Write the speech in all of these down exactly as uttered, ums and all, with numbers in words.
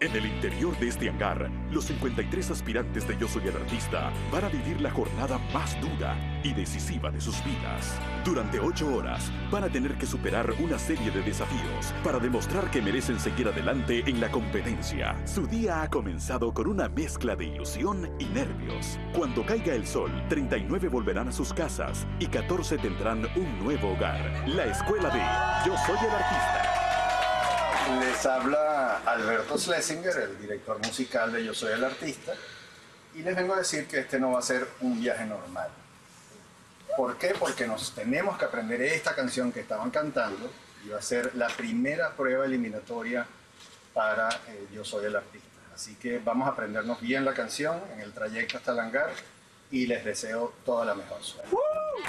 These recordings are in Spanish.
En el interior de este hangar, los cincuenta y tres aspirantes de Yo Soy el Artista van a vivir la jornada más dura y decisiva de sus vidas. Durante ocho horas, van a tener que superar una serie de desafíos para demostrar que merecen seguir adelante en la competencia. Su día ha comenzado con una mezcla de ilusión y nervios. Cuando caiga el sol, treinta y nueve volverán a sus casas y catorce tendrán un nuevo hogar. La escuela de Yo Soy el Artista. Les habla Alberto Schlesinger, el director musical de Yo Soy el Artista, y les vengo a decir que este no va a ser un viaje normal. ¿Por qué? Porque nos tenemos que aprender esta canción que estaban cantando y va a ser la primera prueba eliminatoria para eh, Yo Soy el Artista. Así que vamos a aprendernos bien la canción en el trayecto hasta el hangar y les deseo toda la mejor suerte. ¡Uh!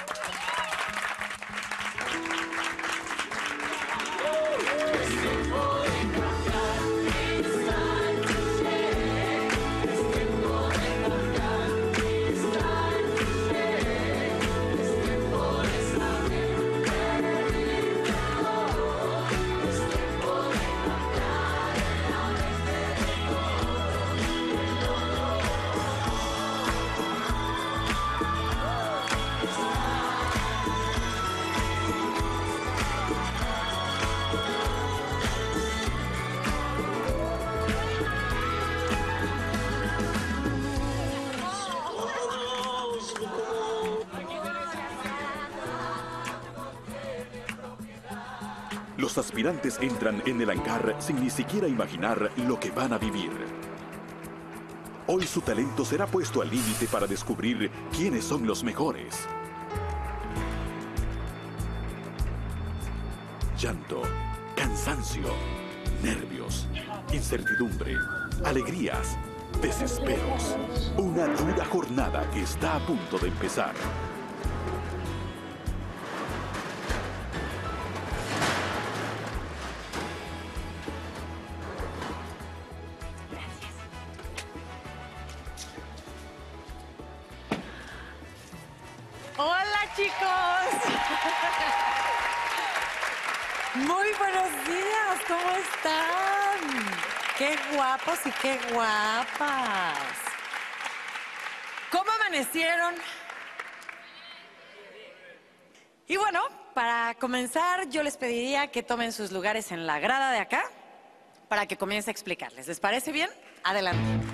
Los aspirantes entran en el hangar sin ni siquiera imaginar lo que van a vivir. Hoy su talento será puesto al límite para descubrir quiénes son los mejores. Llanto, cansancio, nervios, incertidumbre, alegrías, desesperos. Una dura jornada que está a punto de empezar. Hola, chicos. Muy buenos días, ¿cómo están? Qué guapos y qué guapas. ¿Cómo amanecieron? Y bueno, para comenzar, yo les pediría que tomen sus lugares en la grada de acá para que comience a explicarles. ¿Les parece bien? Adelante.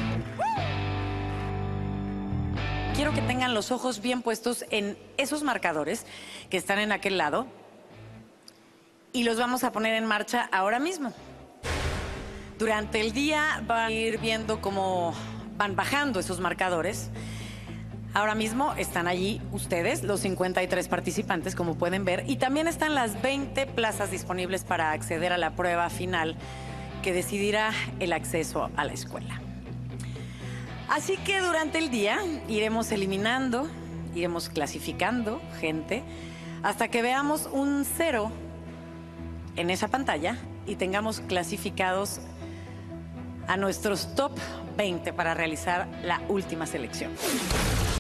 Quiero que tengan los ojos bien puestos en esos marcadores que están en aquel lado y los vamos a poner en marcha ahora mismo. Durante el día van a ir viendo cómo van bajando esos marcadores. Ahora mismo están allí ustedes, los cincuenta y tres participantes, como pueden ver, y también están las veinte plazas disponibles para acceder a la prueba final que decidirá el acceso a la escuela. Así que durante el día iremos eliminando, iremos clasificando gente hasta que veamos un cero en esa pantalla y tengamos clasificados a nuestros top veinte para realizar la última selección.